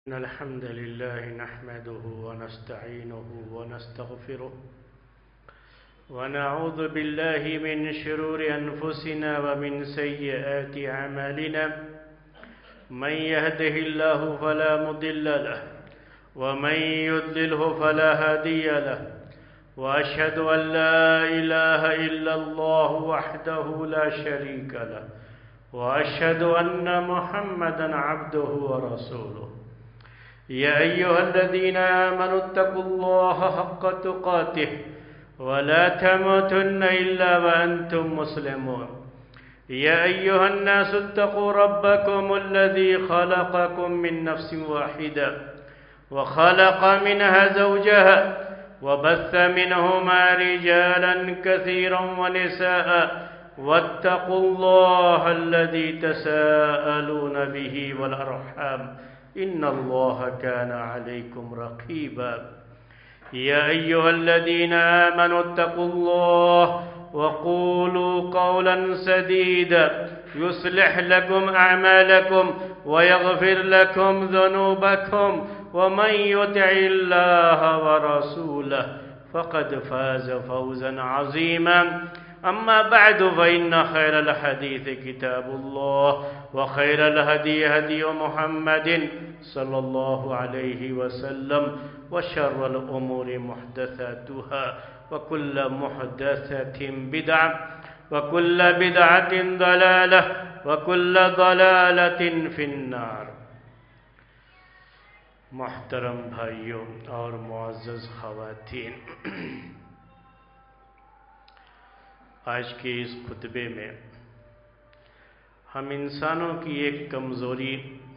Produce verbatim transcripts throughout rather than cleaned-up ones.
إن الحمد لله نحمده ونستعينه ونستغفره ونعوذ بالله من شرور أنفسنا ومن سيئات أعمالنا من يهده الله فلا مضل له ومن يضلله فلا هادي له وأشهد أن لا إله إلا الله وحده لا شريك له وأشهد أن محمدًا عبده ورسوله يا أيها الذين آمنوا اتقوا الله حق تقاته ولا تموتن إلا وأنتم مسلمون يا أيها الناس اتقوا ربكم الذي خلقكم من نفس واحدة وخلق منها زوجها وبث منهما رجالا كثيرا ونساء واتقوا الله الذي تساءلون به والأرحام إن الله كان عليكم رقيبا يا أيها الذين آمنوا اتقوا الله وقولوا قولا سديدا يصلح لكم أعمالكم ويغفر لكم ذنوبكم ومن يطع الله ورسوله فقد فاز فوزا عظيما أما بعد فإن خير الحديث كتاب الله وخير الهدي هدي محمد صلى الله عليه وسلم وشر الأمور محدثاتها وكل محدثة بدعة وكل بدعة ضلالة وكل ضلالة في النار. محترم بھائیوں اور معزز خواتین، آج کے اس خطبے میں ہم انسانوں کی ایک کمزوری،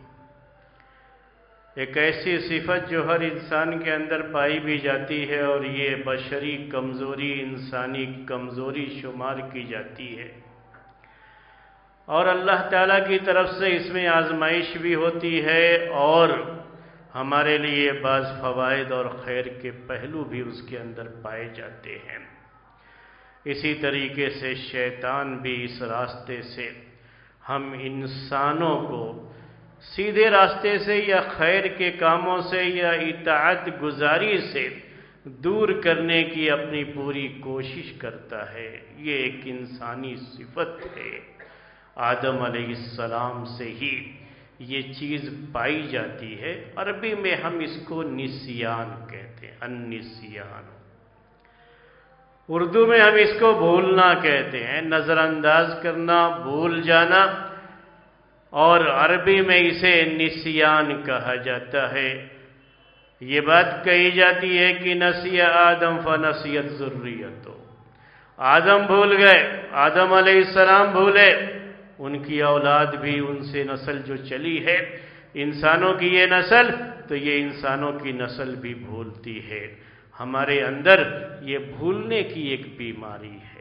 ایک ایسی صفت جو ہر انسان کے اندر پائی بھی جاتی ہے اور یہ بشری کمزوری، انسانی کمزوری شمار کی جاتی ہے، اور اللہ تعالیٰ کی طرف سے اس میں آزمائش بھی ہوتی ہے اور ہمارے لیے بعض فوائد اور خیر کے پہلو بھی اس کے اندر پائے جاتے ہیں۔ اسی طریقے سے شیطان بھی اس راستے سے ہم انسانوں کو سیدھے راستے سے یا خیر کے کاموں سے یا اطاعت گزاری سے دور کرنے کی اپنی پوری کوشش کرتا ہے۔ یہ ایک انسانی صفت ہے، آدم علیہ السلام سے ہی یہ چیز پائی جاتی ہے۔ عربی میں ہم اس کو نسیان کہتے ہیں، النسیان۔ اردو میں ہم اس کو بھولنا کہتے ہیں، نظر انداز کرنا، بھول جانا، اور عربی میں اسے نسیان کہا جاتا ہے۔ یہ بات کہی جاتی ہے کہ نسی آدم فنسیت ذریتہ، آدم بھول گئے، آدم علیہ السلام بھولے، ان کی اولاد بھی، ان سے نسل جو چلی ہے، انسانوں کی یہ نسل، تو یہ انسانوں کی نسل بھی بھولتی ہے۔ ہمارے اندر یہ بھولنے کی ایک بیماری ہے۔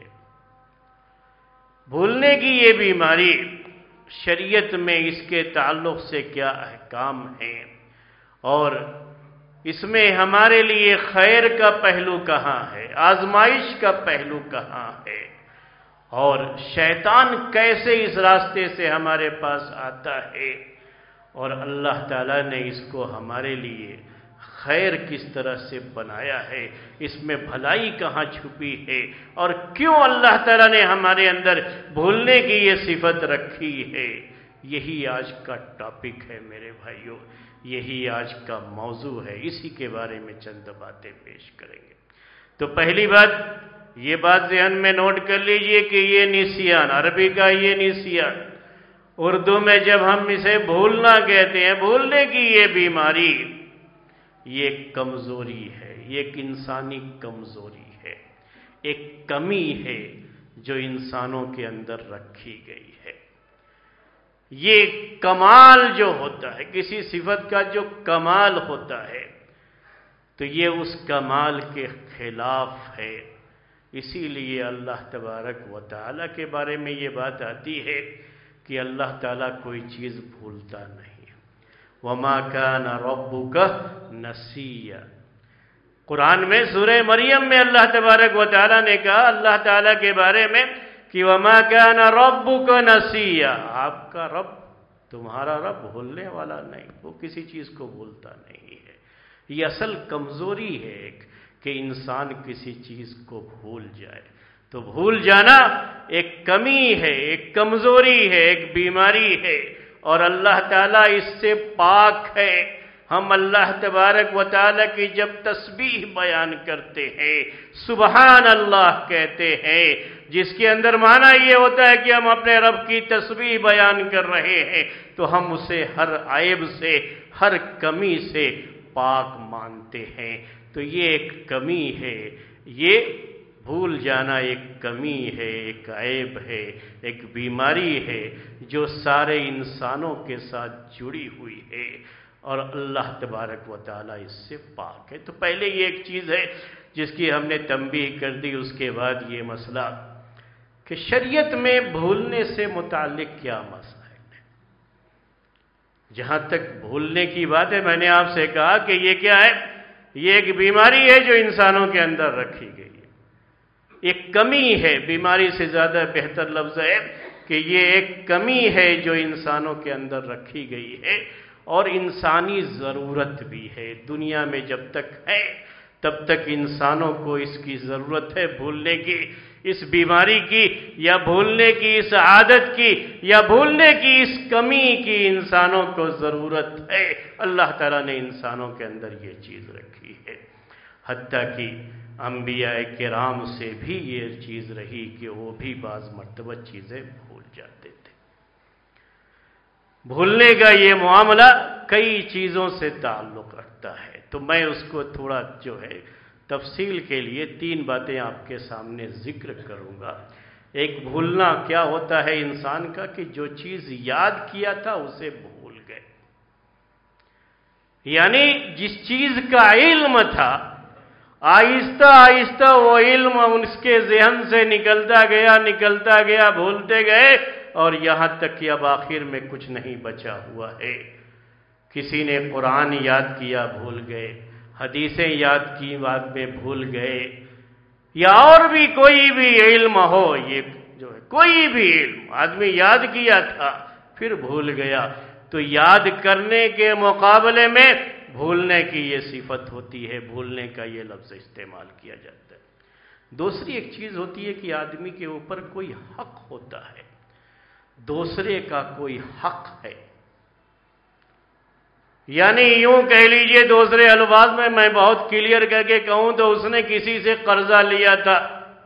بھولنے کی یہ بیماری، شریعت میں اس کے تعلق سے کیا احکام ہیں اور اس میں ہمارے لیے خیر کا پہلو کہاں ہے، آزمائش کا پہلو کہاں ہے، اور شیطان کیسے اس راستے سے ہمارے پاس آتا ہے، اور اللہ تعالیٰ نے اس کو ہمارے لیے خیر کس طرح سے بنایا ہے، اس میں بھلائی کہاں چھپی ہے، اور کیوں اللہ تعالیٰ نے ہمارے اندر بھولنے کی یہ صفت رکھی ہے۔ یہی آج کا ٹاپک ہے میرے بھائیوں، یہی آج کا موضوع ہے، اسی کے بارے میں چند باتیں پیش کریں گے۔ تو پہلی بات، یہ بات ذہن میں نوٹ کر لیجئے کہ یہ نسیان، عربی کا یہ نسیان، اردو میں جب ہم اسے بھولنا کہتے ہیں، بھولنے کی یہ بیماری، یہ ایک کمزوری ہے، یہ ایک انسانی کمزوری ہے، ایک کمی ہے جو انسانوں کے اندر رکھی گئی ہے۔ یہ کمال جو ہوتا ہے، کسی صفت کا جو کمال ہوتا ہے، تو یہ اس کمال کے خلاف ہے۔ اسی لیے اللہ تبارک و تعالیٰ کے بارے میں یہ بات آتی ہے کہ اللہ تعالیٰ کوئی چیز بھولتا نہیں۔ وَمَا كَانَ رَبُّكَ نَسِيًّا، قرآن میں سورہ مریم میں اللہ تبارک و تعالیٰ نے کہا اللہ تعالیٰ کے بارے میں کہ وَمَا كَانَ رَبُّكَ نَسِيًّا، آپ کا رب تمہارا رب بھولنے والا نہیں، وہ کسی چیز کو بھولتا نہیں ہے۔ یہ اصل کمزوری ہے ایک کہ انسان کسی چیز کو بھول جائے، تو بھول جانا ایک کمی ہے، ایک کمزوری ہے، ایک بیماری ہے، اور اللہ تعالیٰ اس سے پاک ہے۔ ہم اللہ تبارک و تعالیٰ کی جب تسبیح بیان کرتے ہیں، سبحان اللہ کہتے ہیں، جس کے اندر معنی یہ ہوتا ہے کہ ہم اپنے رب کی تسبیح بیان کر رہے ہیں، تو ہم اسے ہر عیب سے، ہر کمی سے پاک مانتے ہیں۔ تو یہ ایک کمی ہے، یہ بھول جانا ایک کمی ہے، ایک عیب ہے، ایک بیماری ہے جو سارے انسانوں کے ساتھ جڑی ہوئی ہے، اور اللہ تبارک و تعالیٰ اس سے پاک ہے۔ تو پہلے یہ ایک چیز ہے جس کی ہم نے تنبیہ کر دی، اس کے بعد یہ مسئلہ کہ شریعت میں بھولنے سے متعلق کیا مسئلہ ہے۔ جہاں تک بھولنے کی بات ہے، میں نے آپ سے کہا کہ یہ کیا ہے، یہ ایک بیماری ہے جو انسانوں کے اندر رکھی گئی ہے، ایک کمی ہے، بیماری سے زیادہ بہتر لفظ ہے کہ یہ ایک کمی ہے جو انسانوں کے اندر رکھی گئی ہے، اور انسانی ضرورت بھی ہے۔ دنیا میں جب تک ہے تب تک انسانوں کو اس کی ضرورت ہے، بھولنے کی، اس بیماری کی، یا بھولنے کی اس عادت کی، یا بھولنے کی اس کمی کی انسانوں کو ضرورت ہے۔ اللہ تعالیٰ نے انسانوں کے اندر یہ چیز رکھی ہے، حتیٰ کہ انبیاء کرام سے بھی یہ چیز رہی کہ وہ بھی بعض مرتبہ چیزیں بھول جاتے تھے۔ بھولنے کا یہ معاملہ کئی چیزوں سے تعلق رکھتا ہے، تو میں اس کو تھوڑا جو ہے تفصیل کے لیے تین باتیں آپ کے سامنے ذکر کروں گا۔ ایک، بھولنا کیا ہوتا ہے انسان کا کہ جو چیز یاد کیا تھا اسے بھول گئے، یعنی جس چیز کا علم تھا آہستہ آہستہ وہ علم اس کے ذہن سے نکلتا گیا نکلتا گیا بھولتے گئے، اور یہاں تک کہ اب آخر میں کچھ نہیں بچا ہوا ہے۔ کسی نے قرآن یاد کیا بھول گئے، حدیثیں یاد کی بعد میں بھول گئے، یا اور بھی کوئی بھی علم ہو، یہ جو ہے کوئی بھی علم آدمی یاد کیا تھا پھر بھول گیا، تو یاد کرنے کے مقابلے میں بھولنے کی یہ صفت ہوتی ہے، بھولنے کا یہ لفظ استعمال کیا جاتا ہے۔ دوسری ایک چیز ہوتی ہے کہ آدمی کے اوپر کوئی حق ہوتا ہے، دوسرے کا کوئی حق ہے، یعنی یوں کہہ لیجئے دوسرے الفاظ میں میں بہت کلیئر کر کے کہوں تو اس نے کسی سے قرضہ لیا تھا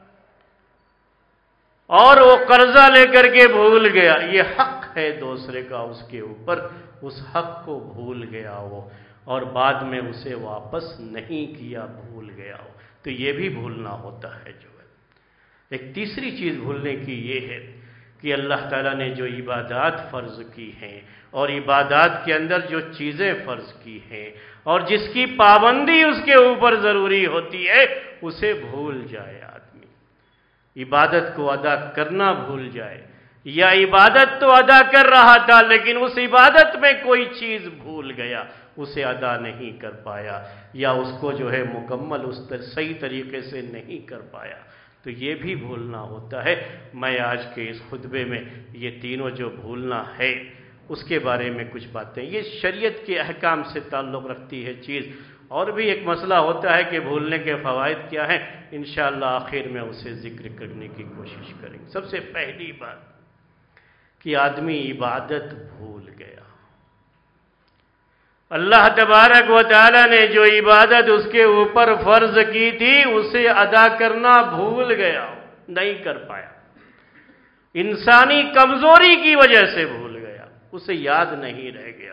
اور وہ قرضہ لے کر کے بھول گیا، یہ حق ہے دوسرے کا اس کے اوپر، اس حق کو بھول گیا وہ، اور بعد میں اسے واپس نہیں کیا، بھول گیا ہو، تو یہ بھی بھولنا ہوتا ہے جو ہے۔ ایک تیسری چیز بھولنے کی یہ ہے کہ اللہ تعالیٰ نے جو عبادات فرض کی ہیں، اور عبادات کے اندر جو چیزیں فرض کی ہیں، اور جس کی پابندی اس کے اوپر ضروری ہوتی ہے، اسے بھول جائے آدمی، عبادت کو ادا کرنا بھول جائے، یا عبادت تو ادا کر رہا تھا لیکن اس عبادت میں کوئی چیز بھول گیا، اسے ادا نہیں کر پایا، یا اس کو جو ہے مکمل اس صحیح طریقے سے نہیں کر پایا، تو یہ بھی بھولنا ہوتا ہے۔ میں آج کے اس خطبے میں یہ تینوں جو بھولنا ہے اس کے بارے میں کچھ باتیں، یہ شریعت کے احکام سے تعلق رکھتی ہے چیز، اور بھی ایک مسئلہ ہوتا ہے کہ بھولنے کے فوائد کیا ہیں، انشاءاللہ آخر میں اسے ذکر کرنے کی کوشش کریں گے۔ سب سے پہلی بات کہ آدمی عبادت بھول گیا، اللہ تبارک و تعالی نے جو عبادت اس کے اوپر فرض کی تھی اسے ادا کرنا بھول گیا، نہیں کر پایا، انسانی کمزوری کی وجہ سے بھول گیا، اسے یاد نہیں رہ گیا،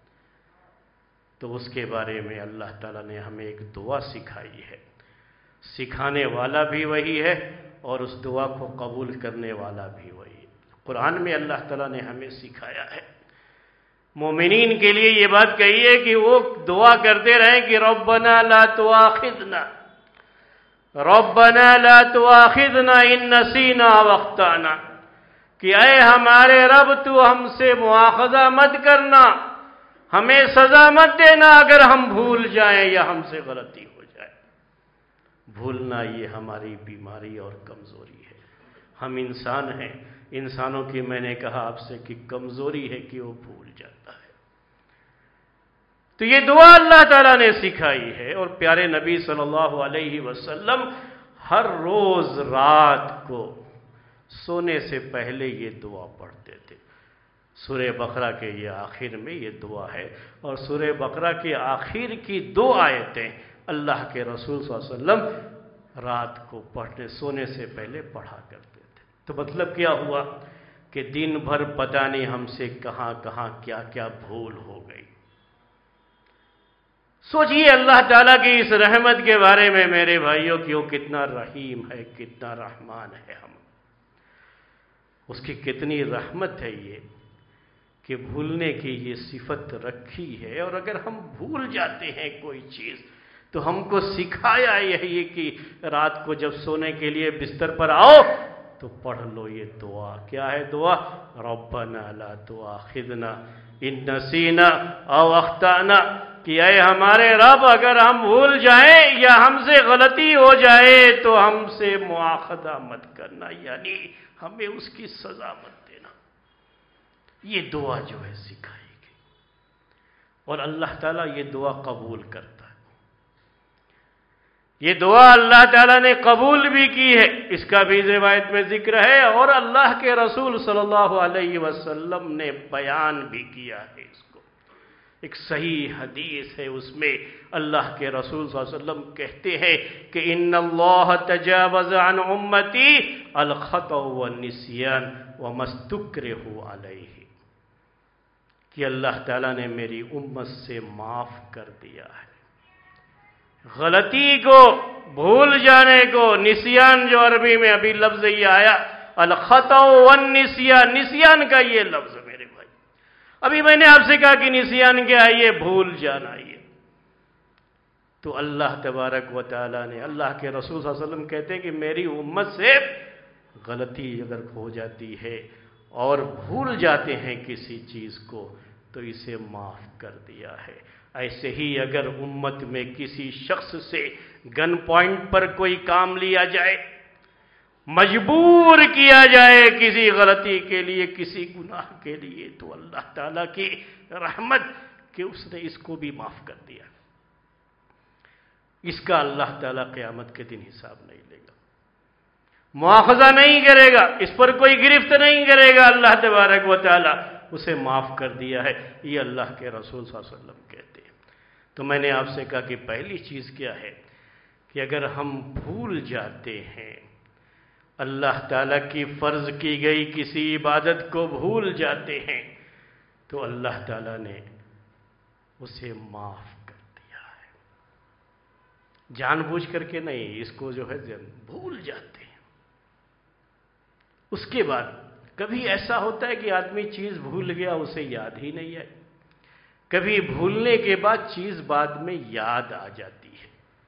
تو اس کے بارے میں اللہ تعالیٰ نے ہمیں ایک دعا سکھائی ہے، سکھانے والا بھی وہی ہے اور اس دعا کو قبول کرنے والا بھی وہی ہے۔ قرآن میں اللہ تعالیٰ نے ہمیں سکھایا ہے، مومنین کے لیے یہ بات کہی ہے کہ وہ دعا کرتے رہیں کہ ربنا لا تواخذنا ربنا لا تواخذنا ان نسینا واخطأنا، کہ اے ہمارے رب تو ہم سے مواخذہ مت کرنا، ہمیں سزا مت دینا اگر ہم بھول جائیں یا ہم سے غلطی ہو جائے۔ بھولنا یہ ہماری بیماری اور کمزوری ہے، ہم انسان ہیں، انسانوں کی میں نے کہا آپ سے کہ کمزوری ہے کہ وہ بھول تو یہ دعا اللہ تعالیٰ نے سکھائی ہے، اور پیارے نبی صلی اللہ علیہ وسلم ہر روز رات کو سونے سے پہلے یہ دعا پڑھتے تھے۔ سورہ بقرہ کے یہ آخر میں یہ دعا ہے، اور سورہ بقرہ کے آخر کی دو آیتیں اللہ کے رسول صلی اللہ علیہ وسلم رات کو پڑھنے سونے سے پہلے پڑھا کرتے تھے۔ تو مطلب کیا ہوا کہ دن بھر پتہ نہیں ہم سے کہاں کہاں کیا کیا بھول ہو گئی۔ سوچئے اللہ تعالیٰ کی اس رحمت کے بارے میں میرے بھائیوں کی، وہ کتنا رحیم ہے، کتنا رحمان ہے، ہم اس کی کتنی رحمت ہے یہ کہ بھولنے کی یہ صفت رکھی ہے، اور اگر ہم بھول جاتے ہیں کوئی چیز تو ہم کو سکھایا یہی کہ رات کو جب سونے کے لیے بستر پر آؤ تو پڑھ لو یہ دعا۔ کیا ہے دعا؟ ربنا لا تؤاخذنا ان نسینا او اخطأنا، کہ اے ہمارے رب اگر ہم بھول جائیں یا ہم سے غلطی ہو جائے تو ہم سے مواخذہ مت کرنا، یعنی ہمیں اس کی سزا مت دینا۔ یہ دعا جو ہے سکھائی گئی، اور اللہ تعالیٰ یہ دعا قبول کرتا ہے۔ یہ دعا اللہ تعالیٰ نے قبول بھی کی ہے، اس کا بھی روایت میں ذکر ہے، اور اللہ کے رسول صلی اللہ علیہ وسلم نے بیان بھی کیا ہے اس کو۔ ایک صحیح حدیث ہے، اس میں اللہ کے رسول صلی اللہ علیہ وسلم کہتے ہیں کہ ان اللہ تجاوز عن امتی الخطأ والنسیان وما استکرہوا علیہ، کہ اللہ تعالیٰ نے میری امت سے معاف کر دیا ہے غلطی کو، بھول جانے کو، نسیان جو عربی میں ابھی لفظ یہ آیا الخطأ والنسیان، نسیان کا یہ لفظ میرے بھائی، ابھی میں نے آپ سے کہا کہ نسیان کیا ہے؟ یہ بھول جانا۔ یہ تو اللہ تبارک و تعالیٰ نے، اللہ کے رسول صلی اللہ علیہ وسلم کہتے ہیں کہ میری امت سے غلطی اگر ہو جاتی ہے اور بھول جاتے ہیں کسی چیز کو تو اسے معاف کر دیا ہے۔ ایسے ہی اگر امت میں کسی شخص سے گن پوائنٹ پر کوئی کام لیا جائے، مجبور کیا جائے کسی غلطی کے لیے، کسی گناہ کے لیے، تو اللہ تعالیٰ کی رحمت کہ اس نے اس کو بھی معاف کر دیا، اس کا اللہ تعالیٰ قیامت کے دن حساب نہیں لے گا، مواخذہ نہیں کرے گا، اس پر کوئی گرفت نہیں کرے گا، اللہ تبارک و تعالیٰ اسے معاف کر دیا ہے، یہ اللہ کے رسول صلی اللہ علیہ وسلم کہتے ہیں۔ تو میں نے آپ سے کہا کہ پہلی چیز کیا ہے کہ اگر ہم بھول جاتے ہیں، اللہ تعالیٰ کی فرض کی گئی کسی عبادت کو بھول جاتے ہیں تو اللہ تعالیٰ نے اسے معاف کر دیا ہے، جان بوجھ کر کے نہیں، اس کو جو ہے بھول جاتے ہیں۔ اس کے بعد کبھی ایسا ہوتا ہے کہ آدمی چیز بھول گیا، اسے یاد ہی نہیں ہے، کبھی بھولنے کے بعد چیز بعد میں یاد آ جاتی ہے۔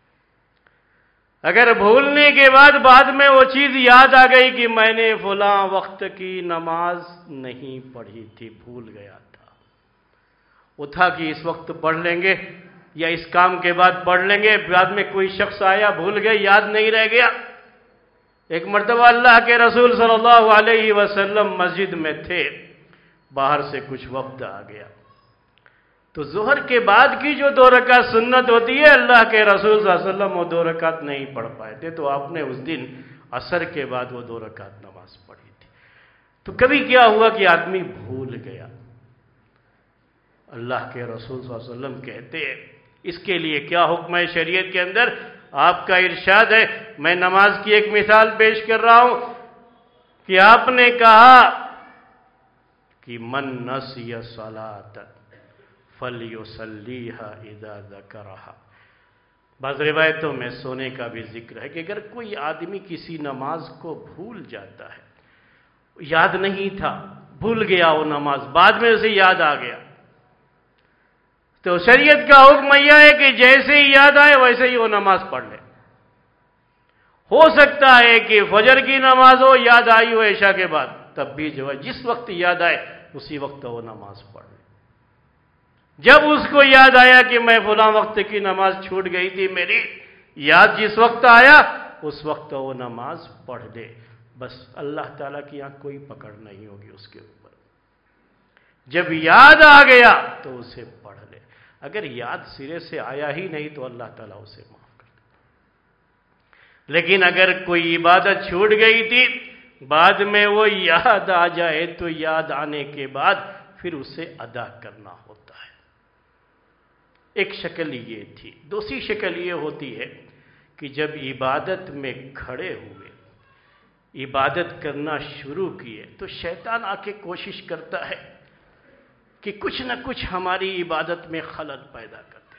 اگر بھولنے کے بعد بعد میں وہ چیز یاد آ گئی کہ میں نے فلاں وقت کی نماز نہیں پڑھی تھی، بھول گیا تھا، وہ تھا کہ اس وقت پڑھ لیں گے یا اس کام کے بعد پڑھ لیں گے، بعد میں کوئی شخص آیا بھول گئے، یاد نہیں رہ گیا۔ ایک مرتبہ اللہ کے رسول صلی اللہ علیہ وسلم مسجد میں تھے، باہر سے کچھ وفد آ گیا، تو ظہر کے بعد کی جو دو رکعت سنت ہوتی ہے، اللہ کے رسول صلی اللہ علیہ وسلم وہ دو رکعت نہیں پڑھ پائے تھے، تو آپ نے اس دن عصر کے بعد وہ دو رکعت نماز پڑھی تھی۔ تو کبھی کیا ہوا کہ آدمی بھول گیا، اللہ کے رسول صلی اللہ علیہ وسلم کہتے ہیں اس کے لیے کیا حکم ہے شریعت کے اندر؟ آپ کا ارشاد ہے، میں نماز کی ایک مثال پیش کر رہا ہوں کہ آپ نے کہا کہ من نسی صلاۃ فلیصلیھا اذا ذکرھا۔ بعض روایتوں میں سونے کا بھی ذکر ہے کہ اگر کوئی آدمی کسی نماز کو بھول جاتا ہے، یاد نہیں تھا، بھول گیا وہ نماز، بعد میں اسے یاد آ گیا، تو شریعت کا حکم یہ ہے کہ جیسے ہی یاد آئے ویسے ہی وہ نماز پڑھ لے۔ ہو سکتا ہے کہ فجر کی نماز ہو، یاد آئی ہو عشاء کے بعد، تب بھی جو ہے جس وقت یاد آئے اسی وقت وہ نماز پڑھ لے۔ جب اس کو یاد آیا کہ میں فلاں وقت کی نماز چھوٹ گئی تھی میری، یاد جس وقت آیا اس وقت وہ نماز پڑھ لے، بس اللہ تعالیٰ کی یہاں کوئی پکڑ نہیں ہوگی اس کے اوپر۔ جب یاد آ گیا تو اسے پڑھ لے۔ اگر یاد سرے سے آیا ہی نہیں تو اللہ تعالیٰ اسے معاف کر دے، لیکن اگر کوئی عبادت چھوٹ گئی تھی بعد میں وہ یاد آ جائے تو یاد آنے کے بعد پھر اسے ادا کرنا ہوتا ہے۔ ایک شکل یہ تھی۔ دوسری شکل یہ ہوتی ہے کہ جب عبادت میں کھڑے ہوئے، عبادت کرنا شروع کیے تو شیطان آ کے کوشش کرتا ہے کہ کچھ نہ کچھ ہماری عبادت میں خلل پیدا کر دے،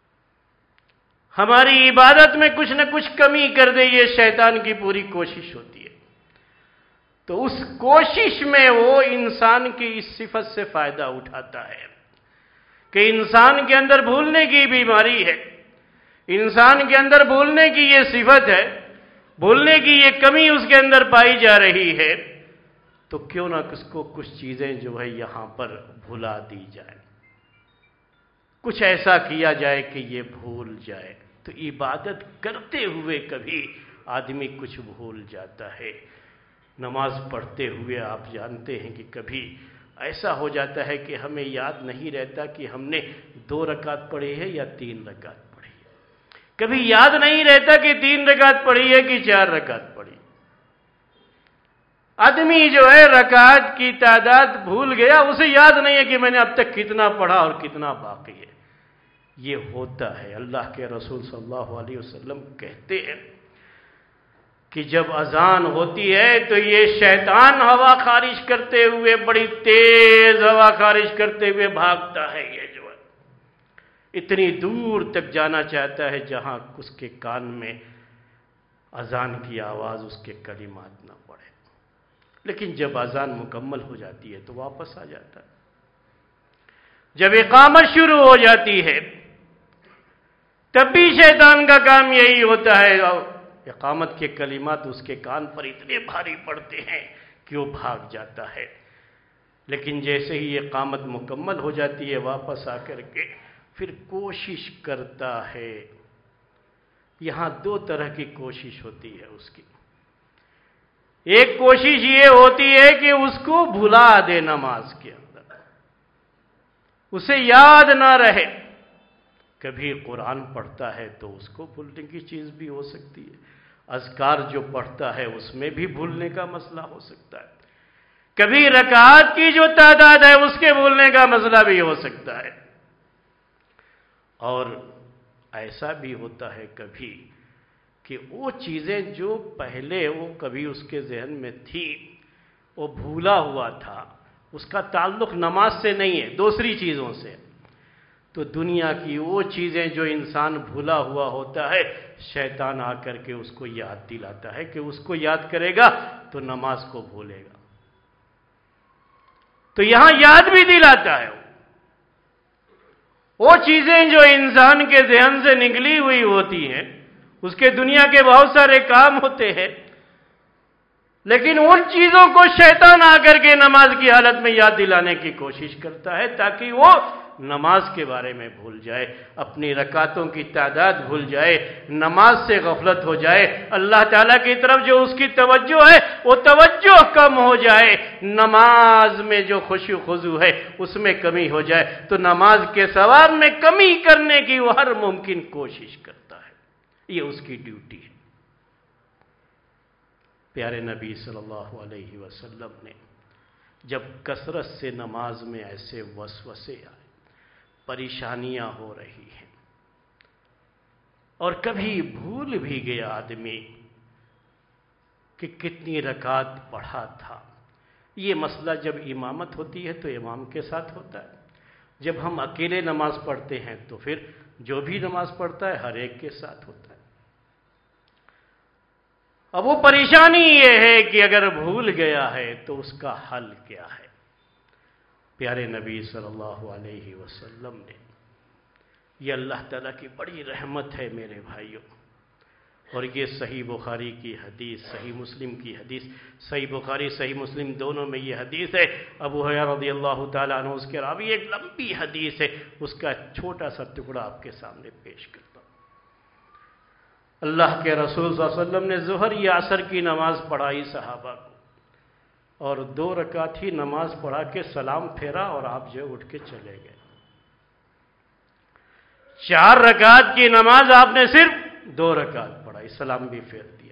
ہماری عبادت میں کچھ نہ کچھ کمی کر دے۔ یہ شیطان کی پوری کوشش ہوتی ہے۔ تو اس کوشش میں وہ انسان کی اس صفت سے فائدہ اٹھاتا ہے کہ انسان کے اندر بھولنے کی بیماری ہے، انسان کے اندر بھولنے کی یہ صفت ہے، بھولنے کی یہ کمی اس کے اندر پائی جا رہی ہے، تو کیوں نہ اس کو کچھ چیزیں جو ہے یہاں پر بھلا دی جائیں، کچھ ایسا کیا جائے کہ یہ بھول جائے۔ تو عبادت کرتے ہوئے کبھی آدمی کچھ بھول جاتا ہے۔ نماز پڑھتے ہوئے آپ جانتے ہیں کہ کبھی ایسا ہو جاتا ہے کہ ہمیں یاد نہیں رہتا کہ ہم نے دو رکعت پڑھی ہے یا تین رکعت پڑھی ہے، کبھی یاد نہیں رہتا کہ تین رکعت پڑھی ہے کہ چار رکعت پڑھی۔ آدمی جو ہے رکعت کی تعداد بھول گیا، اسے یاد نہیں ہے کہ میں نے اب تک کتنا پڑھا اور کتنا باقی ہے۔ یہ ہوتا ہے۔ اللہ کے رسول صلی اللہ علیہ وسلم کہتے ہیں کہ جب اذان ہوتی ہے تو یہ شیطان ہوا خارج کرتے ہوئے، بڑی تیز ہوا خارج کرتے ہوئے بھاگتا ہے، یہ جو ہے اتنی دور تک جانا چاہتا ہے جہاں اس کے کان میں اذان کی آواز، اس کے کلمات نہ پڑے، لیکن جب اذان مکمل ہو جاتی ہے تو واپس آ جاتا ہے۔ جب اقامت شروع ہو جاتی ہے تب بھی شیطان کا کام یہی ہوتا ہے، اقامت کے کلمات اس کے کان پر اتنے بھاری پڑتے ہیں کہ وہ بھاگ جاتا ہے، لیکن جیسے ہی اقامت مکمل ہو جاتی ہے واپس آ کر کے پھر کوشش کرتا ہے۔ یہاں دو طرح کی کوشش ہوتی ہے اس کی۔ ایک کوشش یہ ہوتی ہے کہ اس کو بھلا دے نماز کے اندر، اسے یاد نہ رہے۔ کبھی قرآن پڑھتا ہے تو اس کو بھولنے کی چیز بھی ہو سکتی ہے، اذکار جو پڑھتا ہے اس میں بھی بھولنے کا مسئلہ ہو سکتا ہے، کبھی رکعات کی جو تعداد ہے اس کے بھولنے کا مسئلہ بھی ہو سکتا ہے، اور ایسا بھی ہوتا ہے کبھی کہ وہ چیزیں جو پہلے وہ کبھی اس کے ذہن میں تھی، وہ بھولا ہوا تھا، اس کا تعلق نماز سے نہیں ہے، دوسری چیزوں سے، تو دنیا کی وہ چیزیں جو انسان بھولا ہوا ہوتا ہے شیطان آ کر کے اس کو یاد دلاتا ہے کہ اس کو یاد کرے گا تو نماز کو بھولے گا۔ تو یہاں یاد بھی دلاتا ہے وہ چیزیں جو انسان کے ذہن سے نکلی ہوئی ہوتی ہیں، اس کے دنیا کے بہت سارے کام ہوتے ہیں، لیکن ان چیزوں کو شیطان آ کر کے نماز کی حالت میں یاد دلانے کی کوشش کرتا ہے تاکہ وہ نماز کے بارے میں بھول جائے، اپنی رکعتوں کی تعداد بھول جائے، نماز سے غفلت ہو جائے، اللہ تعالیٰ کی طرف جو اس کی توجہ ہے وہ توجہ کم ہو جائے، نماز میں جو خشوع خضوع ہے اس میں کمی ہو جائے، تو نماز کے ثواب میں کمی کرنے کی وہ ہر ممکن کوشش کرتا ہے۔ یہ اس کی ڈیوٹی ہے۔ پیارے نبی صلی اللہ علیہ وسلم نے جب کثرت سے نماز میں ایسے وسوسے آئے، پریشانیاں ہو رہی ہیں، اور کبھی بھول بھی گیا آدمی کہ کتنی رکعت پڑھا تھا۔ یہ مسئلہ جب امامت ہوتی ہے تو امام کے ساتھ ہوتا ہے، جب ہم اکیلے نماز پڑھتے ہیں تو پھر جو بھی نماز پڑھتا ہے ہر ایک کے ساتھ ہوتا ہے۔ اب وہ پریشانی یہ ہے کہ اگر بھول گیا ہے تو اس کا حل کیا ہے؟ پیارے نبی صلی اللہ علیہ وسلم نے، یہ اللہ تعالیٰ کی بڑی رحمت ہے میرے بھائیوں، اور یہ صحیح بخاری کی حدیث، صحیح مسلم کی حدیث، صحیح بخاری صحیح مسلم دونوں میں یہ حدیث ہے۔ ابو ہریرہ رضی اللہ تعالیٰ عنہ اس کے راوی، ایک لمبی حدیث ہے، اس کا چھوٹا سا ٹکڑا آپ کے سامنے پیش کرتا ہوں۔ اللہ کے رسول صلی اللہ علیہ وسلم نے ظہر یا عصر کی نماز پڑھائی صحابہ کو، اور دو رکعت ہی نماز پڑھا کے سلام پھیرا اور آپ جو اٹھ کے چلے گئے۔ چار رکعت کی نماز آپ نے صرف دو رکعت پڑھائی، سلام بھی پھیر دیا،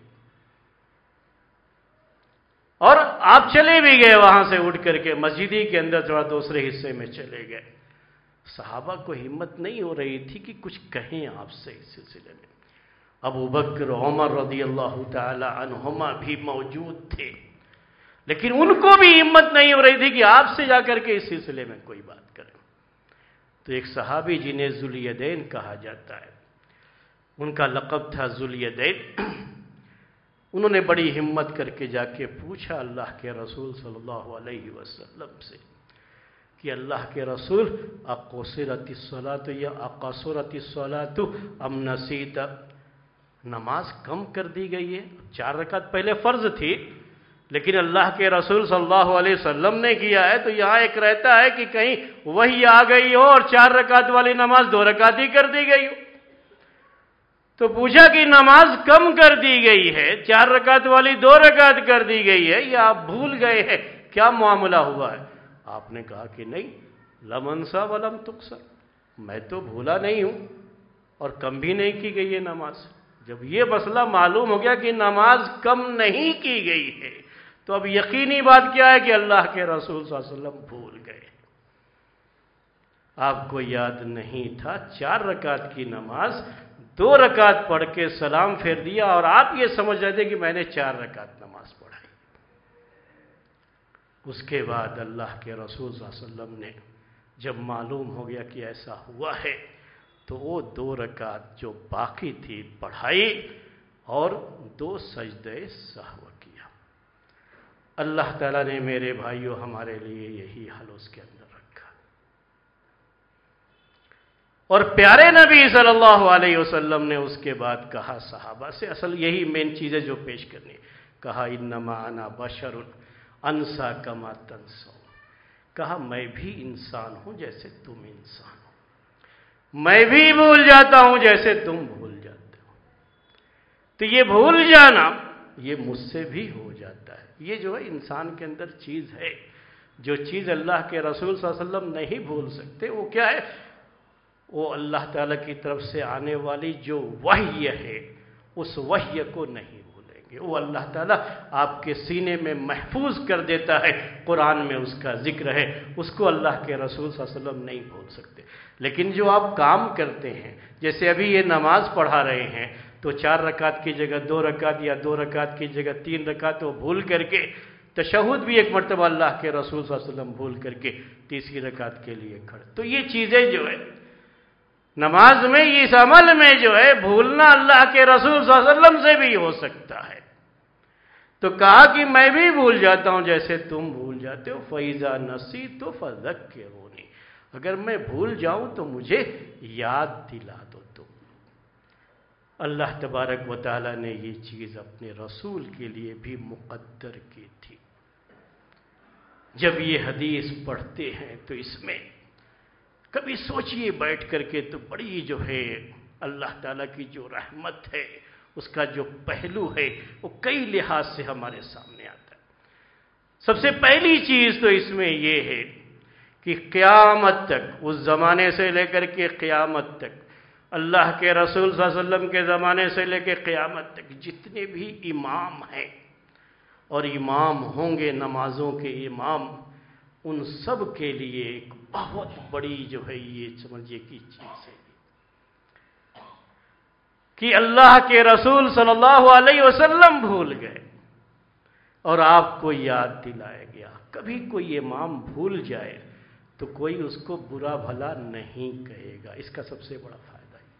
اور آپ چلے بھی گئے وہاں سے اٹھ کر کے مسجدی کے اندر تھوڑا دوسرے حصے میں چلے گئے۔ صحابہ کو ہمت نہیں ہو رہی تھی کہ کچھ کہیں آپ سے اس سلسلے میں۔ ابو بکر عمر رضی اللہ تعالی عنہما بھی موجود تھے، لیکن ان کو بھی ہمت نہیں ہو رہی تھی کہ آپ سے جا کر کے اس سلسلے میں کوئی بات کریں۔ تو ایک صحابی جنہیں ذوالیدین کہا جاتا ہے، ان کا لقب تھا ذوالیدین، انہوں نے بڑی ہمت کر کے جا کے پوچھا اللہ کے رسول صلی اللہ علیہ وسلم سے کہ اللہ کے رسول اقصرت الصلاۃ یا اقصرت الصلاۃ ام نسیت، نماز کم کر دی گئی ہے؟ چار رکعت پہلے فرض تھی، لیکن اللہ کے رسول صلی اللہ علیہ وسلم نے کیا ہے، تو یہاں ایک رہتا ہے کہ کہیں وہی آ گئی ہو اور چار رکعت والی نماز دو رکعت ہی کر دی گئی ہو۔ تو پوچھا کہ نماز کم کر دی گئی ہے، چار رکعت والی دو رکعت کر دی گئی ہے، یا آپ بھول گئے ہیں، کیا معاملہ ہوا ہے؟ آپ نے کہا کہ نہیں، لم انسا ولم تقصر، میں تو بھولا نہیں ہوں اور کم بھی نہیں کی گئی ہے نماز۔ جب یہ مسئلہ معلوم ہو گیا کہ نماز کم نہیں کی گئی ہے، تو اب یقینی بات کیا ہے کہ اللہ کے رسول صلی اللہ علیہ وسلم بھول گئے، آپ کو یاد نہیں تھا۔ چار رکعت کی نماز دو رکعت پڑھ کے سلام پھیر دیا، اور آپ یہ سمجھ رہے تھے کہ میں نے چار رکعت نماز پڑھائی۔ اس کے بعد اللہ کے رسول صلی اللہ علیہ وسلم نے جب معلوم ہو گیا کہ ایسا ہوا ہے، تو وہ دو رکعت جو باقی تھی پڑھائی اور دو سجدے سہو کیا۔ اللہ تعالیٰ نے میرے بھائیوں ہمارے لیے یہی حل اس کے اندر رکھا، اور پیارے نبی صلی اللہ علیہ وسلم نے اس کے بعد کہا صحابہ سے، اصل یہی مین چیزیں جو پیش کرنی، کہا انما انا بشر انسا کما تنسون، کہا میں بھی انسان ہوں جیسے تم انسان ہو، میں بھی بھول جاتا ہوں جیسے تم بھول جاتے ہو، تو یہ بھول جانا یہ مجھ سے بھی ہو جاتا ہے۔ یہ جو ہے انسان کے اندر چیز ہے، جو چیز اللہ کے رسول صلی اللہ علیہ وسلم نہیں بھول سکتے، وہ کیا ہے؟ وہ اللہ تعالیٰ کی طرف سے آنے والی جو وحی ہے، اس وحی کو نہیں بھولیں گے۔ وہ اللہ تعالیٰ آپ کے سینے میں محفوظ کر دیتا ہے، قرآن میں اس کا ذکر ہے، اس کو اللہ کے رسول صلی اللہ علیہ وسلم نہیں بھول سکتے۔ لیکن جو آپ کام کرتے ہیں، جیسے ابھی یہ نماز پڑھا رہے ہیں، تو چار رکعت کی جگہ دو رکعت یا دو رکعت کی جگہ تین رکعت وہ بھول کر کے، تشہد بھی ایک مرتبہ اللہ کے رسول صلی اللہ علیہ وسلم بھول کر کے تیسری رکعت کے لیے کھڑے، تو یہ چیزیں جو ہے نماز میں، اس عمل میں جو ہے بھولنا اللہ کے رسول صلی اللہ علیہ وسلم سے بھی ہو سکتا ہے۔ تو کہا کہ میں بھی بھول جاتا ہوں جیسے تم بھول جاتے ہو، فَإِذَا نَسِيتُ فَذَكِّرُونِي، اگر میں بھول جاؤں تو مجھے یاد دلا دو تم۔ اللہ تبارک و تعالیٰ نے یہ چیز اپنے رسول کے لیے بھی مقدر کی تھی۔ جب یہ حدیث پڑھتے ہیں تو اس میں کبھی سوچئے بیٹھ کر کے، تو بڑی جو ہے اللہ تعالیٰ کی جو رحمت ہے، اس کا جو پہلو ہے، وہ کئی لحاظ سے ہمارے سامنے آتا ہے۔ سب سے پہلی چیز تو اس میں یہ ہے کہ قیامت تک، اس زمانے سے لے کر کے قیامت تک، اللہ کے رسول صلی اللہ علیہ وسلم کے زمانے سے لے کے قیامت تک جتنے بھی امام ہیں اور امام ہوں گے، نمازوں کے امام، ان سب کے لیے ایک بہت بڑی جو ہے یہ سمجھے کی چیز ہے کہ اللہ کے رسول صلی اللہ علیہ وسلم بھول گئے اور آپ کو یاد دلایا گیا۔ کبھی کوئی امام بھول جائے تو کوئی اس کو برا بھلا نہیں کہے گا، اس کا سب سے بڑا فائدہ ہے۔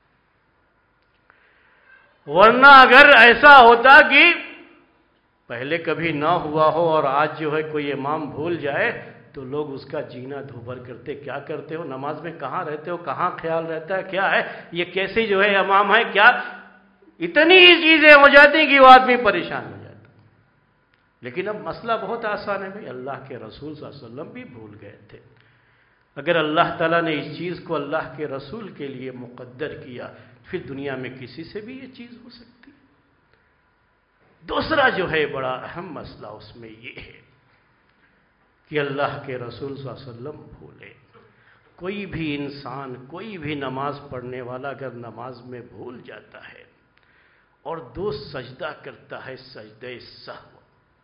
ورنہ اگر ایسا ہوتا کہ پہلے کبھی نہ ہوا ہو اور آج جو ہے کوئی امام بھول جائے تو لوگ اس کا جینا دھوبر کرتے، کیا کرتے ہو نماز میں، کہاں رہتے ہو، کہاں خیال رہتا ہے، کیا ہے یہ، کیسے جو ہے امام ہے، کیا اتنی ہی چیزیں ہو جاتی کہ وہ آدمی پریشان ہو جاتا۔ لیکن اب مسئلہ بہت آسان ہے بھائی، اللہ کے رسول صلی اللہ علیہ وسلم بھی بھول گئے تھے۔ اگر اللہ تعالیٰ نے اس چیز کو اللہ کے رسول کے لیے مقدر کیا، پھر دنیا میں کسی سے بھی یہ چیز ہو سکتی ہے۔ دوسرا جو ہے بڑا اہم مسئلہ اس میں یہ ہے کہ اللہ کے رسول صلی اللہ علیہ وسلم بھولے، کوئی بھی انسان، کوئی بھی نماز پڑھنے والا اگر نماز میں بھول جاتا ہے اور دو سجدہ کرتا ہے سجدہ سہو،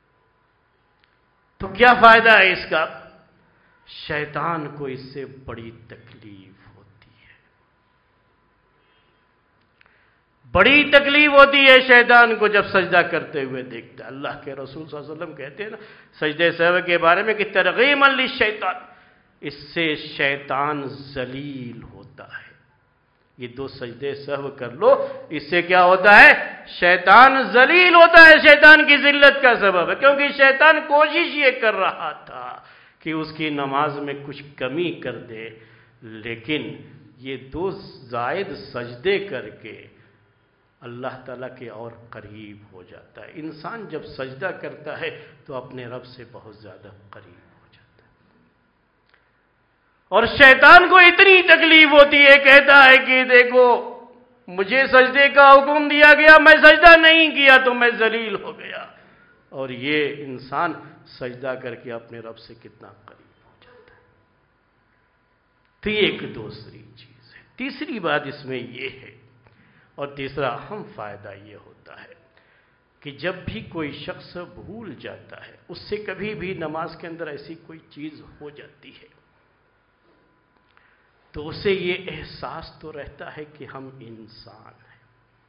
تو کیا فائدہ ہے اس کا؟ شیطان کو اس سے بڑی تکلیف ہوتی ہے، بڑی تکلیف ہوتی ہے شیطان کو جب سجدہ کرتے ہوئے دیکھتا ہے۔ اللہ کے رسول صلی اللہ علیہ وسلم کہتے ہیں نا سجدہ سہو کے بارے میں کہ ترغیما للشیطان، اس سے شیطان ذلیل ہوتا ہے۔ یہ دو سجدے سہو کر لو، اس سے کیا ہوتا ہے؟ شیطان ذلیل ہوتا ہے، شیطان کی ذلت کا سبب ہے، کیونکہ شیطان کوشش یہ کر رہا تھا کہ اس کی نماز میں کچھ کمی کر دے، لیکن یہ دو زائد سجدے کر کے اللہ تعالیٰ کے اور قریب ہو جاتا ہے۔ انسان جب سجدہ کرتا ہے تو اپنے رب سے بہت زیادہ قریب ہو جاتا ہے، اور شیطان کو اتنی تکلیف ہوتی ہے، کہتا ہے کہ دیکھو مجھے سجدے کا حکم دیا گیا، میں سجدہ نہیں کیا تو میں ذلیل ہو گیا، اور یہ انسان سجدہ کر کے اپنے رب سے کتنا قریب ہو جاتا ہے۔ تو یہ ایک دوسری چیز ہے۔ تیسری بات اس میں یہ ہے، اور تیسرا اہم فائدہ یہ ہوتا ہے کہ جب بھی کوئی شخص بھول جاتا ہے، اس سے کبھی بھی نماز کے اندر ایسی کوئی چیز ہو جاتی ہے، تو اسے یہ احساس تو رہتا ہے کہ ہم انسان ہیں،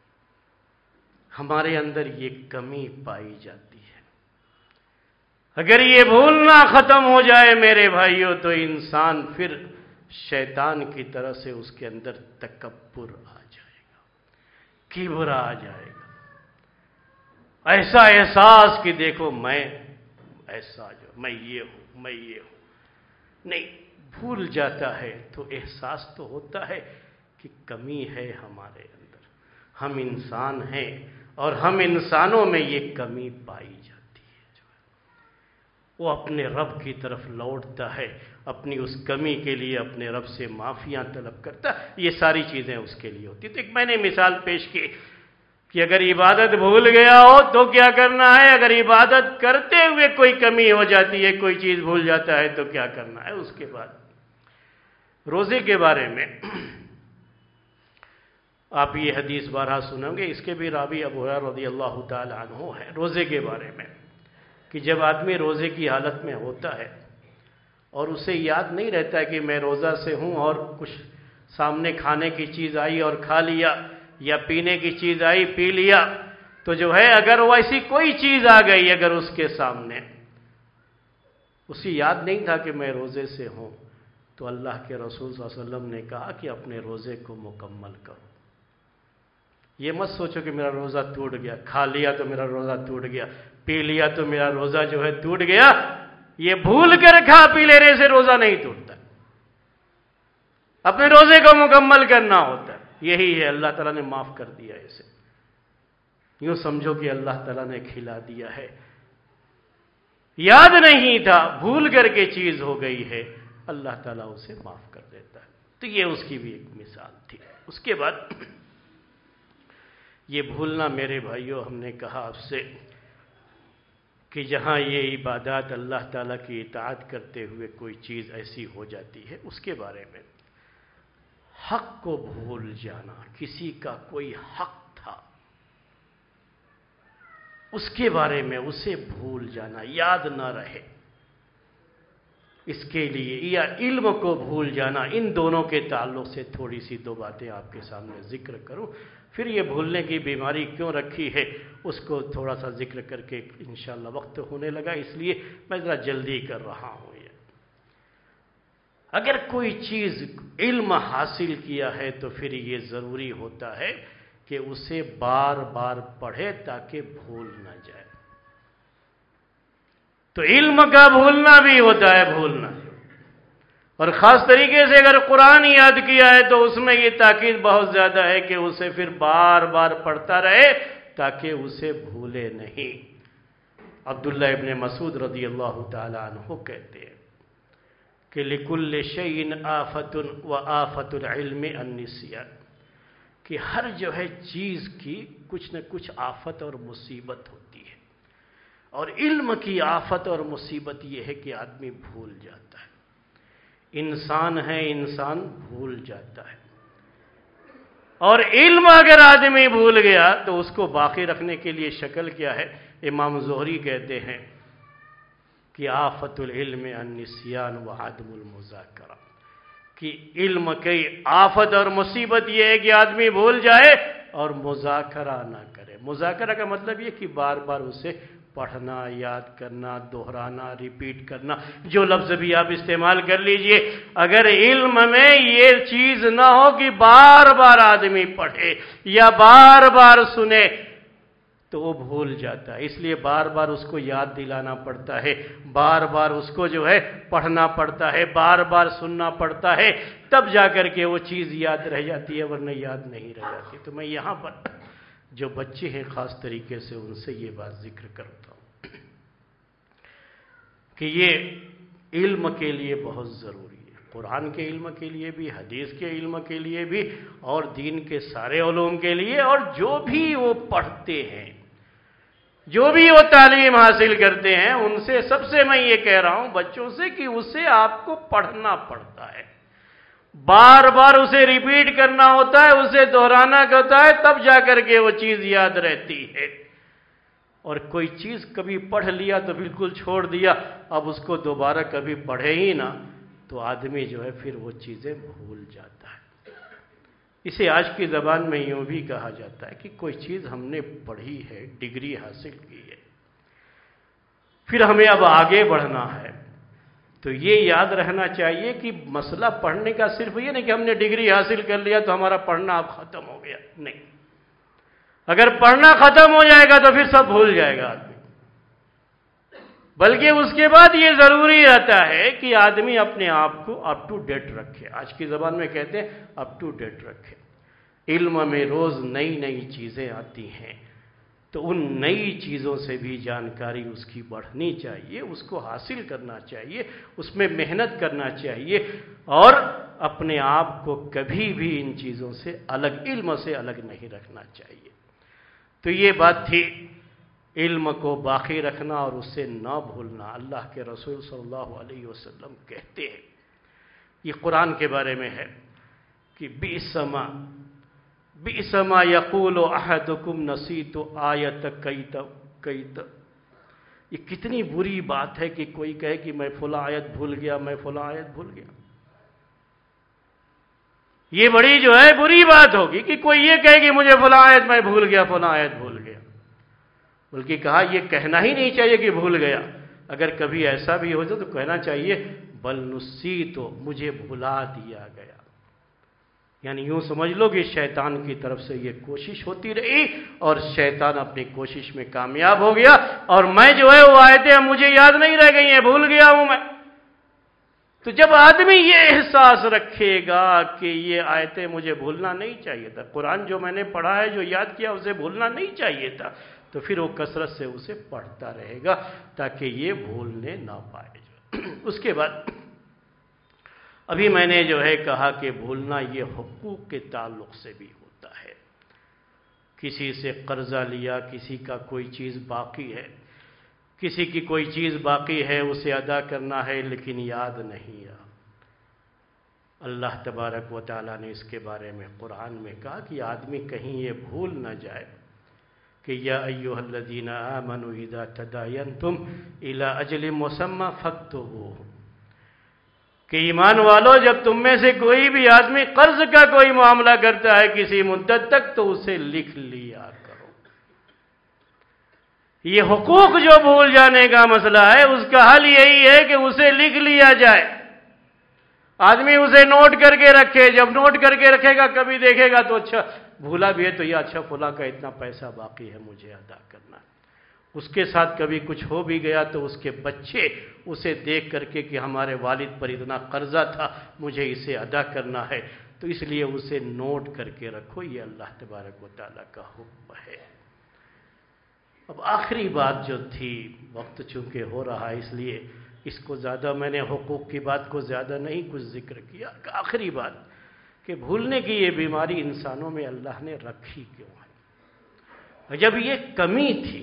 ہمارے اندر یہ کمی پائی جاتی ہے۔ اگر یہ بھولنا ختم ہو جائے میرے بھائیوں، تو انسان پھر شیطان کی طرح سے اس کے اندر تکبر آ جائے گا، کبر آ جائے گا، ایسا احساس کہ دیکھو میں ایسا جو میں یہ ہوں میں یہ ہوں نہیں، بھول جاتا ہے تو احساس تو ہوتا ہے کہ کمی ہے ہمارے اندر، ہم انسان ہیں اور ہم انسانوں میں یہ کمی پائی جاتی ہے۔ جو ہے وہ اپنے رب کی طرف لوٹتا ہے، اپنی اس کمی کے لیے اپنے رب سے معافیاں طلب کرتا ہے، یہ ساری چیزیں اس کے لیے ہوتی ہیں۔ تو ایک میں نے مثال پیش کی کہ اگر عبادت بھول گیا ہو تو کیا کرنا ہے، اگر عبادت کرتے ہوئے کوئی کمی ہو جاتی ہے، کوئی چیز بھول جاتا ہے تو کیا کرنا ہے۔ اس کے بعد روزے کے بارے میں آپ یہ حدیث بارہا سنیں گے، اس کے بھی راوی ابو ہریرہ رضی اللہ تعالی عنہ ہے، روزے کے بارے میں کہ جب آدمی روزے کی حالت میں ہوتا ہے اور اسے یاد نہیں رہتا ہے کہ میں روزہ سے ہوں اور کچھ سامنے کھانے کی چیز آئی اور کھا لیا، یا پینے کی چیز آئی پی لیا، تو جو ہے اگر وہ ایسی کوئی چیز آ گئی اگر اس کے سامنے، اسے یاد نہیں تھا کہ میں روزے سے ہوں، تو اللہ کے رسول صلی اللہ علیہ وسلم نے کہا کہ اپنے روزے کو مکمل کرو۔ یہ مت سوچو کہ میرا روزہ ٹوٹ گیا، کھا لیا تو میرا روزہ ٹوٹ گیا، پی لیا تو میرا روزہ جو ہے ٹوٹ گیا۔ یہ بھول کر کھا پی لینے سے روزہ نہیں ٹوٹتا، اپنے روزے کو مکمل کرنا ہوتا ہے۔ یہی ہے، اللہ تعالیٰ نے معاف کر دیا اسے، یوں سمجھو کہ اللہ تعالیٰ نے کھلا دیا ہے، یاد نہیں تھا، بھول کر کے چیز ہو گئی ہے، اللہ تعالیٰ اسے معاف کر دیتا ہے۔ تو یہ اس کی بھی ایک مثال تھی۔ اس کے بعد یہ بھولنا میرے بھائیوں، ہم نے کہا آپ سے کہ جہاں یہ عبادات اللہ تعالیٰ کی اطاعت کرتے ہوئے کوئی چیز ایسی ہو جاتی ہے، اس کے بارے میں حق کو بھول جانا، کسی کا کوئی حق تھا اس کے بارے میں اسے بھول جانا، یاد نہ رہے، اس کے لیے یا علم کو بھول جانا، ان دونوں کے تعلق سے تھوڑی سی دو باتیں آپ کے سامنے ذکر کروں، پھر یہ بھولنے کی بیماری کیوں رکھی ہے اس کو تھوڑا سا ذکر کر کے انشاءاللہ وقت ہونے لگا، اس لیے میں ذرا جلدی کر رہا ہوں۔ یہ اگر کوئی چیز علم حاصل کیا ہے تو پھر یہ ضروری ہوتا ہے کہ اسے بار بار پڑھے تاکہ بھول نہ جائے۔ تو علم کا بھولنا بھی ہوتا ہے بھولنا، اور خاص طریقے سے اگر قرآن یاد کیا ہے تو اس میں یہ تاکید بہت زیادہ ہے کہ اسے پھر بار بار پڑھتا رہے تاکہ اسے بھولے نہیں۔ عبداللہ ابن مسعود رضی اللہ تعالی عنہ کہتے ہیں کہ لِكُلِّ شَيْءٍ آفَةٌ وَآفَةُ الْعِلْمِ النِّسْيَانُ، کہ ہر جو ہے چیز کی کچھ نہ کچھ آفت اور مصیبت ہوتی ہے، اور علم کی آفت اور مصیبت یہ ہے کہ آدمی بھول جاتا ہے۔ انسان ہے، انسان بھول جاتا ہے، اور علم اگر آدمی بھول گیا تو اس کو باقی رکھنے کے لیے شکل کیا ہے؟ امام زہری کہتے ہیں کہ آفت العلم النسیان و عدم المذاکرہ، کہ علم کی آفت اور مصیبت یہ ہے کہ آدمی بھول جائے اور مذاکرہ نہ کرے۔ مذاکرہ کا مطلب یہ کہ بار بار اسے پڑھنا، یاد کرنا، دہرانا، ریپیٹ کرنا، جو لفظ بھی آپ استعمال کر لیجئے، اگر علم میں یہ چیز نہ ہو کہ بار بار آدمی پڑھے یا بار بار سنے تو وہ بھول جاتا ہے۔ اس لیے بار بار اس کو یاد دلانا پڑتا ہے، بار بار اس کو جو ہے پڑھنا پڑتا ہے، بار بار سننا پڑتا ہے، تب جا کر کے وہ چیز یاد رہ جاتی ہے، ورنہ یاد نہیں رہ جاتی۔ تو میں یہاں پر جو بچے ہیں خاص طریقے سے ان سے یہ بات ذکر کرتا ہوں کہ یہ علم کے لیے بہت ضروری ہے، قرآن کے علم کے لیے بھی، حدیث کے علم کے لیے بھی، اور دین کے سارے علوم کے لیے، اور جو بھی وہ پڑھتے ہیں، جو بھی وہ تعلیم حاصل کرتے ہیں، ان سے سب سے میں یہ کہہ رہا ہوں بچوں سے کہ اسے آپ کو پڑھنا پڑتا ہے، بار بار اسے ریپیٹ کرنا ہوتا ہے، اسے دہرانا ہوتا ہے، تب جا کر کے وہ چیز یاد رہتی ہے۔ اور کوئی چیز کبھی پڑھ لیا تو بالکل چھوڑ دیا، اب اس کو دوبارہ کبھی پڑھے ہی نہ تو آدمی جو ہے پھر وہ چیزیں بھول جاتا ہے۔ اسے آج کی زبان میں یوں بھی کہا جاتا ہے کہ کوئی چیز ہم نے پڑھی ہے، ڈگری حاصل کی ہے، پھر ہمیں اب آگے بڑھنا ہے، تو یہ یاد رہنا چاہیے کہ مسئلہ پڑھنے کا صرف یہ نہیں کہ ہم نے ڈگری حاصل کر لیا تو ہمارا پڑھنا اب ختم ہو گیا، نہیں۔ اگر پڑھنا ختم ہو جائے گا تو پھر سب بھول جائے گا آدمی، بلکہ اس کے بعد یہ ضروری رہتا ہے کہ آدمی اپنے آپ کو اپ ٹو ڈیٹ رکھے، آج کی زبان میں کہتے ہیں اپ ٹو ڈیٹ رکھے۔ علم میں روز نئی نئی چیزیں آتی ہیں، تو ان نئی چیزوں سے بھی جانکاری اس کی بڑھنی چاہیے، اس کو حاصل کرنا چاہیے، اس میں محنت کرنا چاہیے، اور اپنے آپ کو کبھی بھی ان چیزوں سے الگ، علم سے الگ نہیں رکھنا چاہیے۔ تو یہ بات تھی علم کو باقی رکھنا اور اس سے نہ بھولنا۔ اللہ کے رسول صلی اللہ علیہ وسلم کہتے ہیں، یہ قرآن کے بارے میں ہے کہ بئس ما بئس ما یقول احدکم نسیت آیت کیت کیت، یہ کتنی بری بات ہے کہ کوئی کہے کہ میں فلاں آیت بھول گیا، میں فلاں آیت بھول گیا۔ یہ بڑی جو ہے بری بات ہوگی کہ کوئی یہ کہے کہ مجھے فلاں آیت میں بھول گیا، فلاں آیت بھول گیا، بلکہ کہا یہ کہنا ہی نہیں چاہیے کہ بھول گیا۔ اگر کبھی ایسا بھی ہو جائے تو کہنا چاہیے بل نسیت، مجھے بھلا دیا گیا، یعنی یوں سمجھ لو کہ شیطان کی طرف سے یہ کوشش ہوتی رہی اور شیطان اپنی کوشش میں کامیاب ہو گیا، اور میں جو ہے وہ آیتیں مجھے یاد نہیں رہ گئی ہیں، بھول گیا ہوں میں۔ تو جب آدمی یہ احساس رکھے گا کہ یہ آیتیں مجھے بھولنا نہیں چاہیے تھا، قرآن جو میں نے پڑھا ہے، جو یاد کیا، اسے بھولنا نہیں چاہیے تھا، تو پھر وہ کثرت سے اسے پڑھتا رہے گا تاکہ یہ بھولنے نہ پائے۔ اس کے بعد ابھی میں نے جو ہے کہا کہ بھولنا یہ حقوق کے تعلق سے بھی ہوتا ہے۔ کسی سے قرضہ لیا، کسی کا کوئی چیز باقی ہے، کسی کی کوئی چیز باقی ہے، اسے ادا کرنا ہے لیکن یاد نہیں آ۔ اللہ تبارک و تعالیٰ نے اس کے بارے میں قرآن میں کہا کہ آدمی کہیں یہ بھول نہ جائے کہ یا ایھا الذین آمنوا اذا تداینتم الی اجل مسمی فاکتبوہ، کہ ایمان والو جب تم میں سے کوئی بھی آدمی قرض کا کوئی معاملہ کرتا ہے کسی مدت تک تو اسے لکھ لیا کرو۔ یہ حقوق جو بھول جانے کا مسئلہ ہے، اس کا حل یہی ہے کہ اسے لکھ لیا جائے، آدمی اسے نوٹ کر کے رکھے، جب نوٹ کر کے رکھے گا کبھی دیکھے گا تو اچھا بھولا بھی ہے تو یہ اچھا فلاں کا اتنا پیسہ باقی ہے مجھے ادا کرنا ہے۔ اس کے ساتھ کبھی کچھ ہو بھی گیا تو اس کے بچے اسے دیکھ کر کے کہ ہمارے والد پر اتنا قرضہ تھا، مجھے اسے ادا کرنا ہے، تو اس لیے اسے نوٹ کر کے رکھو۔ یہ اللہ تبارک و تعالیٰ کا حکم ہے۔ اب آخری بات جو تھی، وقت چونکہ ہو رہا ہے اس لیے اس کو زیادہ میں نے حقوق کی بات کو زیادہ نہیں کچھ ذکر کیا، آخری بات کہ بھولنے کی یہ بیماری انسانوں میں اللہ نے رکھی کیوں ہے؟ جب یہ کمی تھی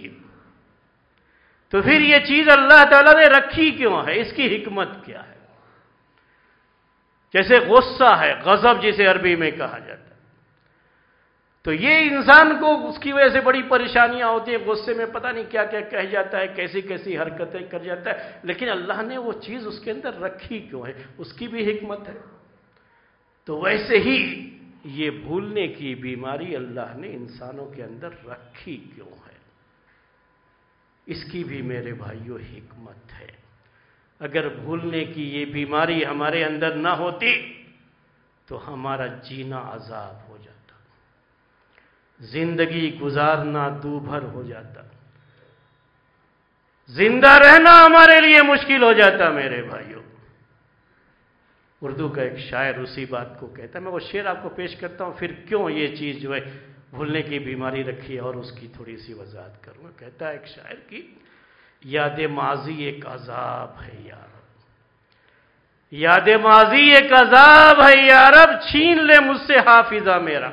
تو پھر یہ چیز اللہ تعالیٰ نے رکھی کیوں ہے؟ اس کی حکمت کیا ہے؟ جیسے غصہ ہے، غضب جسے عربی میں کہا جاتا ہے، تو یہ انسان کو اس کی وجہ سے بڑی پریشانیاں ہوتی ہیں، غصے میں پتہ نہیں کیا کیا کہہ جاتا ہے، کیسی کیسی حرکتیں کر جاتا ہے، لیکن اللہ نے وہ چیز اس کے اندر رکھی کیوں ہے؟ اس کی بھی حکمت ہے۔ تو ویسے ہی یہ بھولنے کی بیماری اللہ نے انسانوں کے اندر رکھی کیوں ہے؟ اس کی بھی میرے بھائیوں حکمت ہے۔ اگر بھولنے کی یہ بیماری ہمارے اندر نہ ہوتی تو ہمارا جینا عذاب ہو جاتا، زندگی گزارنا دوبھر ہو جاتا، زندہ رہنا ہمارے لیے مشکل ہو جاتا میرے بھائیوں۔ اردو کا ایک شاعر اسی بات کو کہتا ہے، میں وہ شعر آپ کو پیش کرتا ہوں، پھر کیوں یہ چیز جو ہے بھولنے کی بیماری رکھی ہے اور اس کی تھوڑی سی وضاحت کروں گا۔ کہتا ہے ایک شاعر کی، یاد ماضی ایک عذاب ہے یار، یاد ماضی ایک عذاب ہے یارب، چھین لے مجھ سے حافظہ میرا۔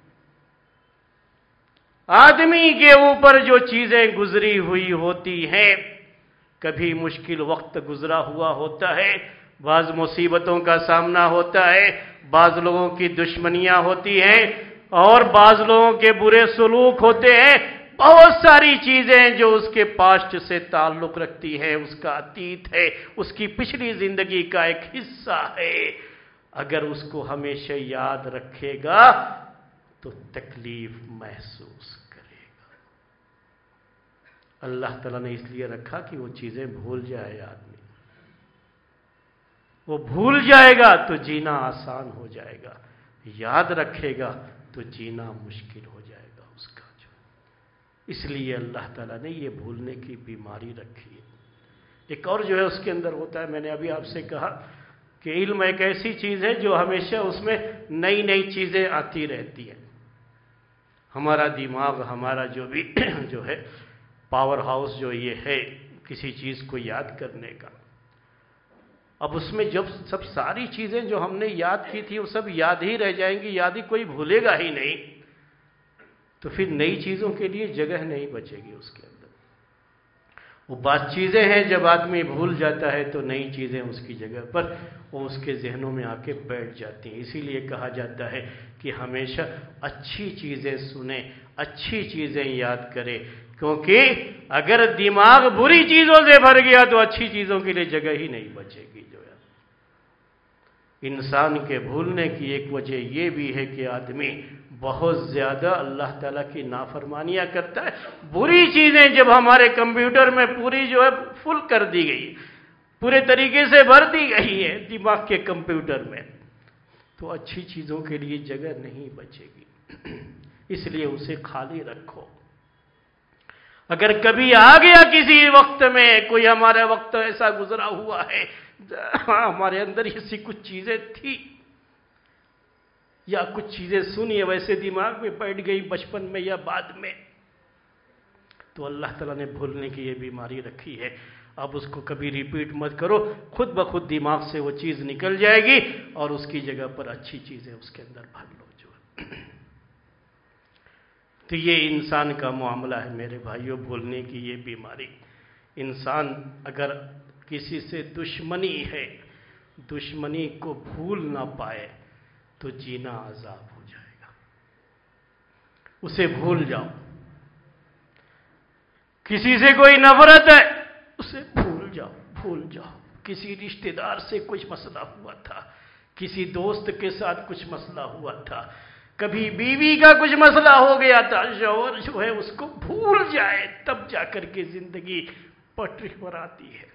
آدمی کے اوپر جو چیزیں گزری ہوئی ہوتی ہیں، کبھی مشکل وقت گزرا ہوا ہوتا ہے، بعض مصیبتوں کا سامنا ہوتا ہے، بعض لوگوں کی دشمنیاں ہوتی ہیں، اور بعض لوگوں کے برے سلوک ہوتے ہیں، بہت ساری چیزیں جو اس کے پاسٹ سے تعلق رکھتی ہیں، اس کا اتیت ہے، اس کی پچھلی زندگی کا ایک حصہ ہے۔ اگر اس کو ہمیشہ یاد رکھے گا تو تکلیف محسوس کرے گا۔ اللہ تعالیٰ نے اس لیے رکھا کہ وہ چیزیں بھول جائے آدمی، وہ بھول جائے گا تو جینا آسان ہو جائے گا، یاد رکھے گا تو جینا مشکل ہو جائے گا اس کا جو۔ اس لیے اللہ تعالیٰ نے یہ بھولنے کی بیماری رکھی ہے۔ ایک اور جو ہے اس کے اندر ہوتا ہے، میں نے ابھی آپ سے کہا کہ علم ایک ایسی چیز ہے جو ہمیشہ اس میں نئی نئی چیزیں آتی رہتی ہیں۔ ہمارا دماغ، ہمارا جو بھی جو ہے پاور ہاؤس جو یہ ہے کسی چیز کو یاد کرنے کا، اب اس میں جب سب ساری چیزیں جو ہم نے یاد کی تھی وہ سب یاد ہی رہ جائیں گی، یاد ہی کوئی بھولے گا ہی نہیں، تو پھر نئی چیزوں کے لیے جگہ نہیں بچے گی اس کے اندر۔ وہ بات چیزیں ہیں جب آدمی بھول جاتا ہے تو نئی چیزیں اس کی جگہ پر وہ اس کے ذہنوں میں آ کے بیٹھ جاتی ہیں۔ اسی لیے کہا جاتا ہے کہ ہمیشہ اچھی چیزیں سنیں، اچھی چیزیں یاد کریں، کیونکہ اگر دماغ بری چیزوں سے بھر گیا تو اچھی چیزوں کے لیے جگہ ہی نہیں بچے گی جو ہے۔ انسان کے بھولنے کی ایک وجہ یہ بھی ہے کہ آدمی بہت زیادہ اللہ تعالیٰ کی نافرمانیاں کرتا ہے۔ بری چیزیں جب ہمارے کمپیوٹر میں پوری جو ہے فل کر دی گئی، پورے طریقے سے بھر دی گئی ہے دماغ کے کمپیوٹر میں، تو اچھی چیزوں کے لیے جگہ نہیں بچے گی۔ اس لیے اسے خالی رکھو۔ اگر کبھی آ گیا کسی وقت میں، کوئی ہمارا وقت ایسا گزرا ہوا ہے ہمارے اندر ایسی کچھ چیزیں تھی یا کچھ چیزیں سنی ویسے دماغ میں بیٹھ گئی بچپن میں یا بعد میں، تو اللہ تعالیٰ نے بھولنے کی یہ بیماری رکھی ہے۔ اب اس کو کبھی ریپیٹ مت کرو، خود بخود دماغ سے وہ چیز نکل جائے گی اور اس کی جگہ پر اچھی چیزیں اس کے اندر بھر لو جو۔ تو یہ انسان کا معاملہ ہے میرے بھائیوں، بھولنے کی یہ بیماری۔ انسان اگر کسی سے دشمنی ہے، دشمنی کو بھول نہ پائے تو جینا عذاب ہو جائے گا۔ اسے بھول جاؤ۔ کسی سے کوئی نفرت ہے، اسے بھول جاؤ، بھول جاؤ۔ کسی رشتہ دار سے کچھ مسئلہ ہوا تھا، کسی دوست کے ساتھ کچھ مسئلہ ہوا تھا، کبھی بیوی کا کچھ مسئلہ ہو گیا تھا، شوہر جو ہے اس کو بھول جائے، تب جا کر کے زندگی پٹری پر آتی ہے۔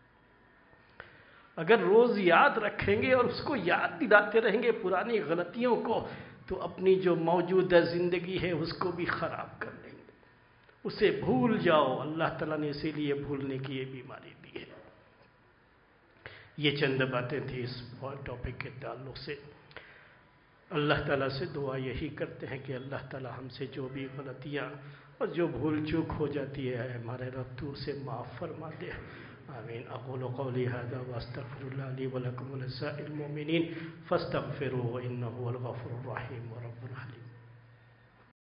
اگر روز یاد رکھیں گے اور اس کو یاد دلاتے رہیں گے پرانی غلطیوں کو، تو اپنی جو موجودہ زندگی ہے اس کو بھی خراب کر لیں گے۔ اسے بھول جاؤ۔ اللہ تعالیٰ نے اسی لیے بھولنے کی یہ بیماری دی ہے۔ یہ چند باتیں تھیں اس ٹاپک کے تعلق سے۔ اللہ تعالیٰ سے دعا یہی کرتے ہیں کہ اللہ تعالیٰ ہم سے جو بھی غلطیاں اور جو بھول چوک ہو جاتی ہے ہمارے رب تو اسے معاف فرما دے۔ آمین۔ اقول قولی هذا واستغفر الله لي ولكم ولسائر المؤمنين فاستغفروه انه هو الغفور الرحيم ورب العالمين۔